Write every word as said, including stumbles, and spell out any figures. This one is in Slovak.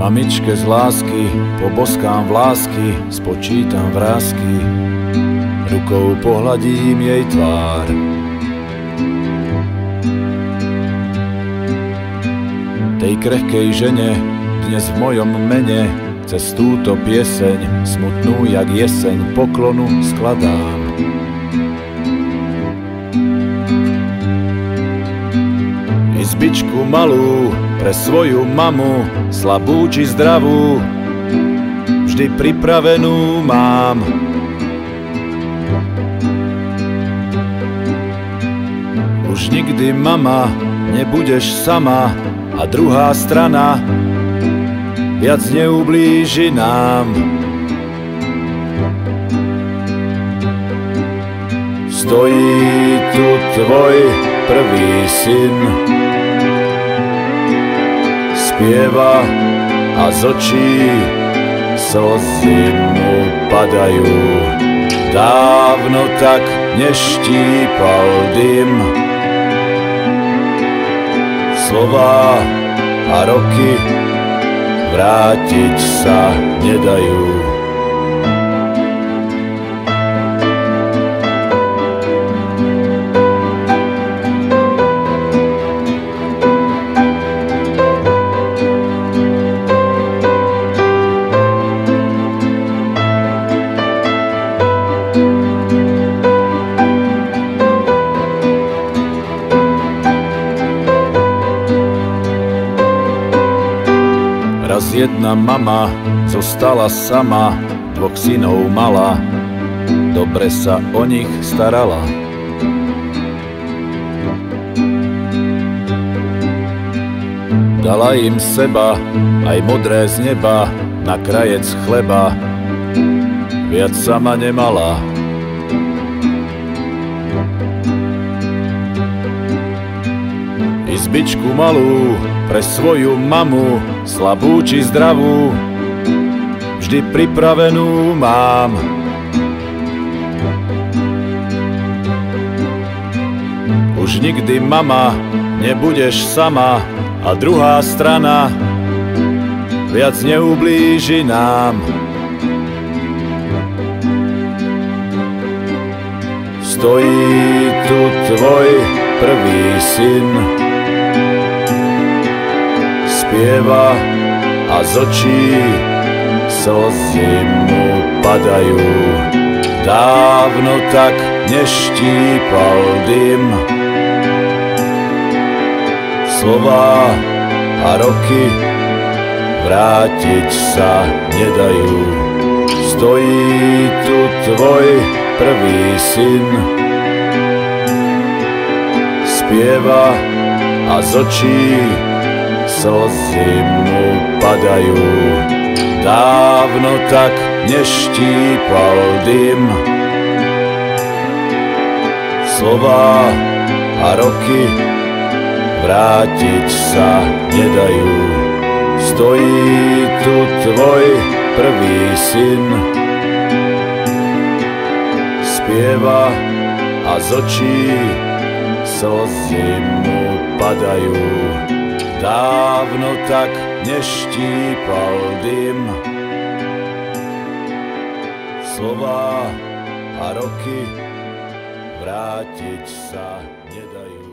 Mamičke z lásky poboskám vlásky, spočítam vrásky, rukou pohladím jej tvár. Tej krehkej žene dnes v mojom mene cez túto pieseň, smutnú jak jeseň, poklonu skladám. Izbičku malú pre svoju mamu, slabú či zdravú, vždy pripravenú mám. Už nikdy, mama, nebudeš sama a druhá strana viac neublíži nám. Stojí tu tvoj prvý syn, spieva a z očí slzy mu padajú. Dávno tak neštípal dym, slová a roky vrátiť sa nedajú. Raz jedna mama zostala sama, dvoch synov mala, dobre sa o nich starala. Dala im seba, aj modré z neba, na krajec chleba, viac sama nemala. Izbičku malú pre svoju mamu, slabú či zdravú, vždy pripravenú mám. Už nikdy, mama, nebudeš sama a druhá strana viac neublíži nám. Stojí tu tvoj prvý syn, spieva a z očí slzy mu padajú. Dávno tak neštípal dym, slová a roky vrátiť sa nedajú. Stojí tu tvoj prvý syn, spieva a z očí slzy mu padajú. Dávno tak neštípal dym, slová a roky vrátiť sa nedajú. Stojí tu tvoj prvý syn, spieva a z očí slzy mu padajú. Dávno tak neštípal dym, slová a roky vrátiť sa nedajú.